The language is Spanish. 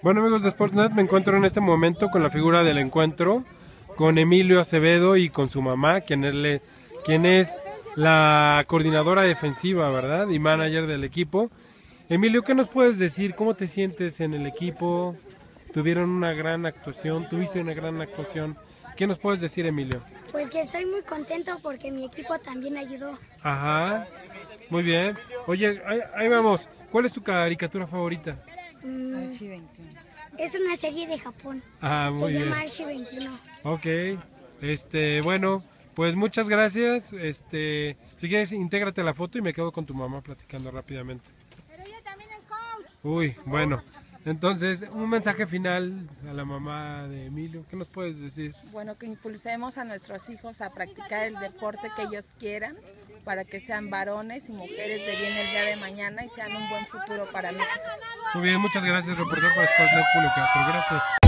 Bueno, amigos de Sportsnet, me encuentro en este momento con la figura del encuentro, con Emilio Acevedo y con su mamá, quien es la coordinadora defensiva, ¿verdad? Y manager del equipo. Emilio, ¿qué nos puedes decir? ¿Cómo te sientes en el equipo? Tuvieron una gran actuación, tuviste una gran actuación. ¿Qué nos puedes decir, Emilio? Pues que estoy muy contento porque mi equipo también ayudó. Ajá, muy bien. Oye, ahí vamos. ¿Cuál es tu caricatura favorita? Archie 21. Es una serie de Japón. Ah, muy Se bien. llama Archie 21. Ok, bueno, pues muchas gracias. Si quieres, intégrate a la foto y me quedo con tu mamá platicando rápidamente. Pero ella también es coach. Uy, bueno, entonces, un mensaje final a la mamá de Emilio. ¿Qué nos puedes decir? Bueno, que impulsemos a nuestros hijos a practicar el deporte que ellos quieran para que sean varones y mujeres de bien el día de mañana y sean un buen futuro para México. Muy bien, muchas gracias, reportero para Sportsnet Publicaster. Gracias.